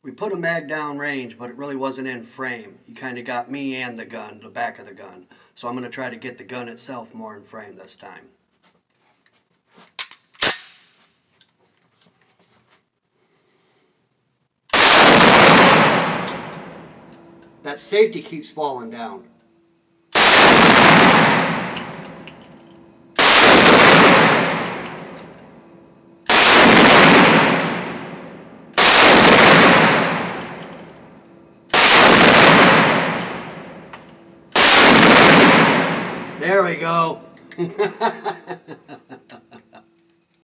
We put a mag down range, but it really wasn't in frame. You kind of got me and the gun, the back of the gun. So I'm going to try to get the gun itself more in frame this time. That safety keeps falling down. There we go.